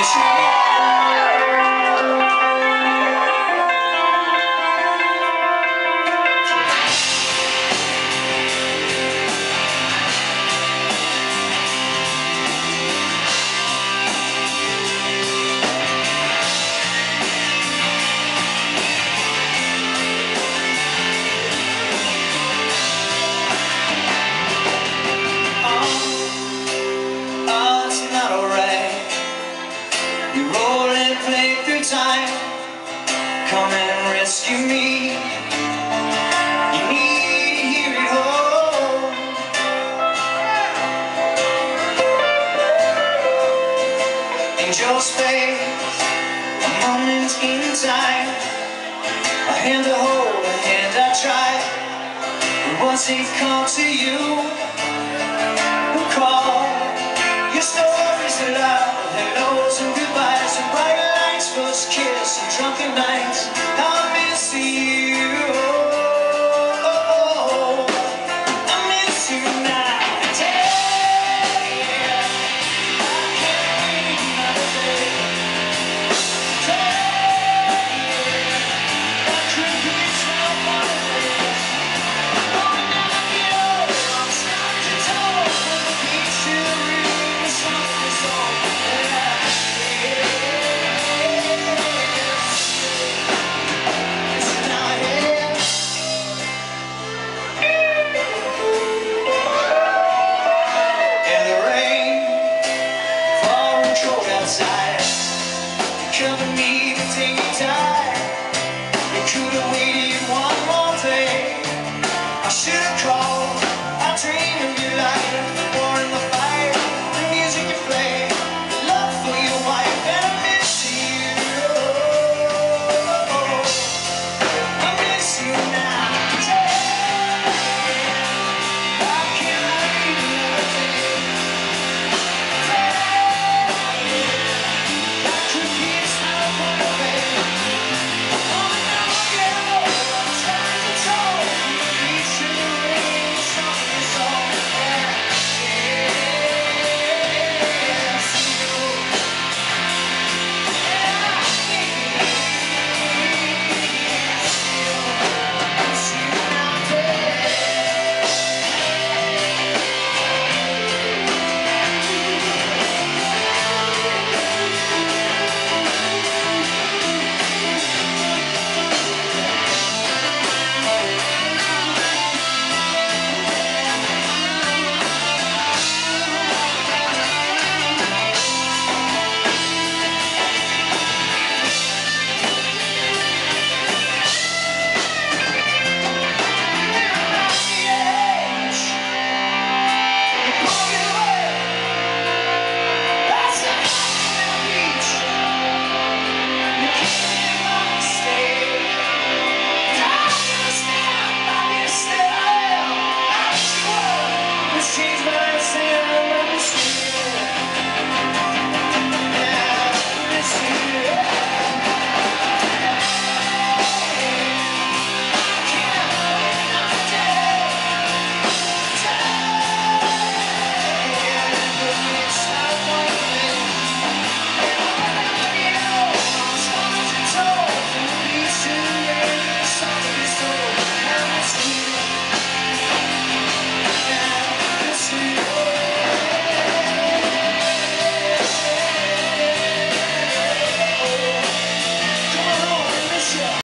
Time, come and rescue me. You need to hear it all. In your space, a moment in time, a hand to hold, a hand I try. But once it comes to you, who call your stories aloud, hellos and goodbyes and bright lights, first kiss and drunken nights. I miss you. I miss you now. Yeah. I can't read another day. I could be someone else. Oh, now I get older, I'm starting to talk, but the beats still ring, something's on my head. Outside, cover me to take your time. You could have waited one